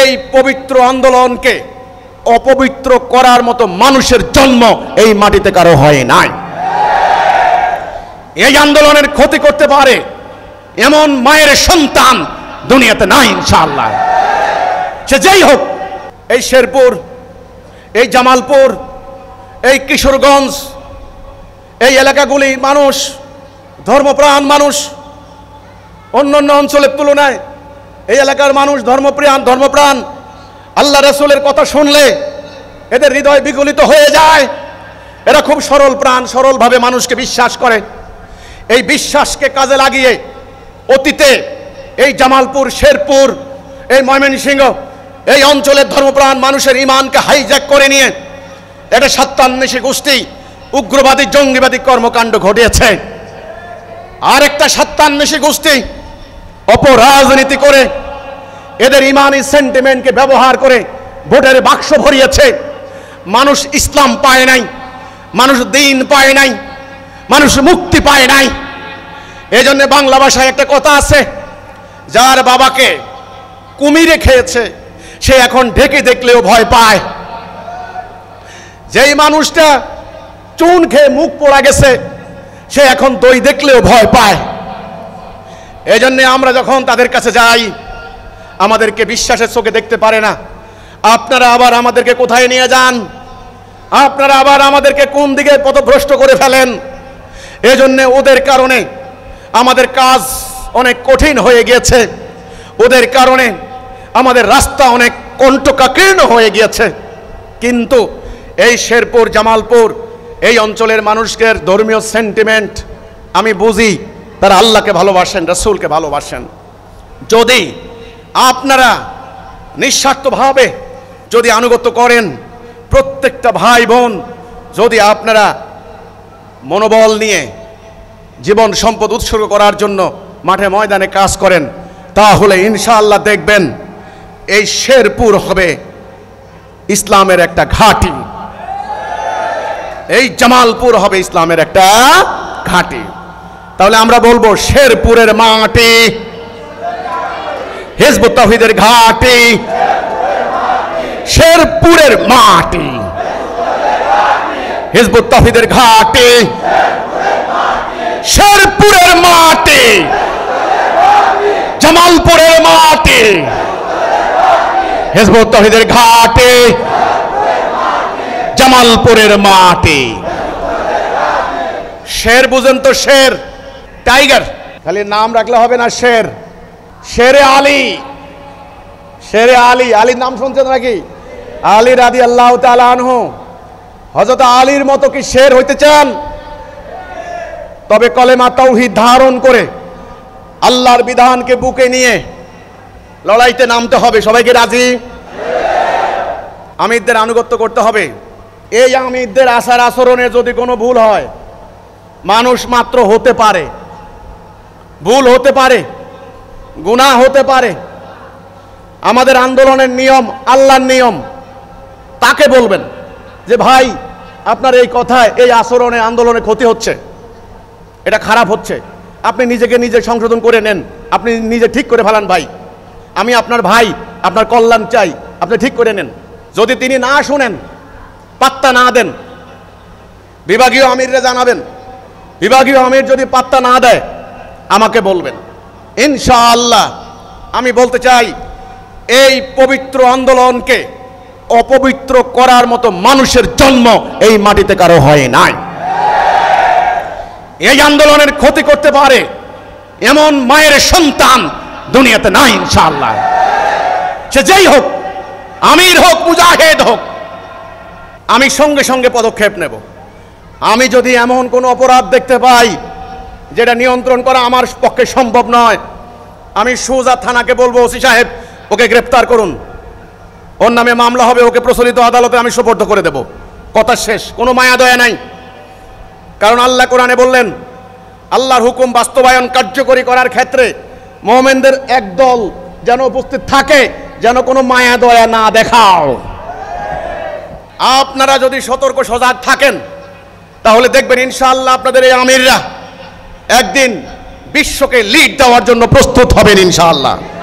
এই পবিত্র আন্দোলনকে অপবিত্র করার মতো মানুষের জন্ম এই মাটিতে কারো হয় নাই। এই আন্দোলনের ক্ষতি করতে পারে এমন মায়ের সন্তান দুনিয়াতে নাই ইনশাআল্লাহ। সে যেই হোক, এই শেরপুর, এই জামালপুর, এই কিশোরগঞ্জ, এই এলাকাগুলি মানুষ ধর্মপ্রাণ মানুষ। অন্যান্য অঞ্চলের তুলনায় এই এলাকার মানুষ ধর্মপ্রাণ। আল্লাহ রাসূলের কথা শুনলে এদের হৃদয় বিগলিত হয়ে যায়। এরা খুব সরল প্রাণ, সরলভাবে মানুষকে বিশ্বাস করে। এই বিশ্বাসকে কাজে লাগিয়ে অতীতে এই জামালপুর, শেরপুর, এই ময়মনসিংহ, এই অঞ্চলের ধর্মপ্রাণ মানুষের ইমানকে হাইজ্যাক করে নিয়ে একটা সত্তান্বেষী গোষ্ঠী উগ্রবাদী জঙ্গিবাদী কর্মকাণ্ড ঘটিয়েছে। আর একটা সত্তান্বেষী গোষ্ঠী অপরাজনীতি করে এদের ইমানি সেন্টিমেন্টকে ব্যবহার করে ভোটের বাক্স ভরিয়েছে। মানুষ ইসলাম পায় নাই, মানুষ দ্বীন পায় নাই, মানুষ মুক্তি পায় নাই। এই জন্য বাংলা ভাষায় একটা কথা আছে, যার বাবাকে কুমিরে খেয়েছে সে এখন ঢেকে দেখলেও ভয় পায়। যেই মানুষটা চুন খেয়ে মুখ পোড়া গেছে সে এখন দই দেখলেও ভয় পায়। এই জন্য আমরা যখন তাদের কাছে যাই আমাদেরকে বিশ্বাসের চোখে দেখতে পারে না। আপনারা আবার আমাদেরকে কোথায় নিয়ে যান? আপনারা আবার আমাদেরকে কোন দিকে পথভ্রষ্ট করে ফেলেন? এজন্য ওদের কারণে আমাদের কাজ অনেক কঠিন হয়ে গিয়েছে। ওদের কারণে আমাদের রাস্তা অনেক কণ্টকাকীর্ণ হয়ে গিয়েছে। কিন্তু এই শেরপুর, জামালপুর, এই অঞ্চলের মানুষের ধর্মীয় সেন্টিমেন্ট আমি বুঝি, তারা আল্লাহকে ভালোবাসেন, রাসূলকে ভালোবাসেন। যদি আপনারা নিঃস্বার্থভাবে যদি আনুগত্য করেন, প্রত্যেকটা ভাই বোন যদি আপনারা মনোবল নিয়ে জীবন সম্পদ উৎসর্গ করার জন্য মাঠে ময়দানে কাজ করেন, তাহলে ইনশাআল্লাহ দেখবেন এই শেরপুর হবে ইসলামের একটা ঘাঁটি, এই জামালপুর হবে ইসলামের একটা ঘাঁটি। তাহলে আমরা বলবো শেরপুরের মাটি হিজবুত তাওহীদের ঘাঁটি, শেরপুরের মাটি হিজবুত তাওহীদের ঘাঁটি, শেরপুরের মাটি জামালপুরের মাটি হিজবুত তাওহীদের ঘাঁটি, জামালপুরের মাটি। শের বুঝেন তো? শের, টাইগার, খালি নাম রাখলে হবে না। শের, শেরে আলী, শেরে আলী। আলীর নাম শুনছেন নাকি? আলী রাদিয়াল্লাহু তাআলা আনহু। হযরত আলীর মতো কি শের হইতে চান? তবে কলেমা তাওহীদ ধারণ করে আল্লাহর বিধানকে বুকে নিয়ে লড়াইতে নামতে হবে। সবাইকে রাজি? আমিরদের আনুগত্য করতে হবে। এই আমিরদের আচার আচরণে যদি কোনো ভুল হয়, মানুষ মাত্র হতে পারে, ভুল হতে পারে, গুনাহ হতে পারে। আমাদের আন্দোলনের নিয়ম আল্লাহর নিয়ম। তাকে বলবেন যে ভাই আপনার এই কথায়, এই আচরণে, আন্দোলনে ক্ষতি হচ্ছে, এটা খারাপ হচ্ছে, আপনি নিজেকে নিজে সংশোধন করে নেন, আপনি নিজে ঠিক করে ফেলান। ভাই আমি আপনার ভাই, আপনার কল্যাণ চাই, আপনি ঠিক করে নেন। যদি তিনি না শুনেন, পাত্তা না দেন, বিভাগীয় আমিররা জানাবেন। বিভাগীয় আমির যদি পাত্তা না দেয় আমাকে বলবেন। ইনশাআল্লাহ আমি বলতে চাই এই পবিত্র আন্দোলনকে অপবিত্র করার মতো মানুষের জন্ম এই মাটিতে কারো হয় নাই। এই আন্দোলনের ক্ষতি করতে পারে এমন মায়ের সন্তান দুনিয়াতে নাই ইনশাআল্লাহ। সে যেই হোক, আমির হোক, মুজাহিদ হোক, আমি সঙ্গে সঙ্গে পদক্ষেপ নেব। আমি যদি এমন কোনো অপরাধ দেখতে পাই যেটা নিয়ন্ত্রণ করা আমার পক্ষে সম্ভব নয়, আমি সোজা থানাকে বলবো, ওসি সাহেব ওকে গ্রেফতার করুন, ওর নামে মামলা হবে, ওকে প্রচলিত আদালতে আমি সুপর্দ করে দেব। কথা শেষ, কোনো মায়া দয়া নাই। কারণ আল্লাহ কোরআনে বললেন, আল্লাহর হুকুম বাস্তবায়ন কার্যকরী করার ক্ষেত্রে মুমিনদের একদল যেন উপস্থিত থাকে, যেন কোনো মায়া দয়া না দেখাও। আপনারা যদি সতর্ক সজাগ থাকেন তাহলে দেখবেন ইনশাআল্লাহ আপনাদের এই আমিররা একদিন বিশ্বকে লিড দেওয়ার জন্য প্রস্তুত হবেন ইনশাআল্লাহ।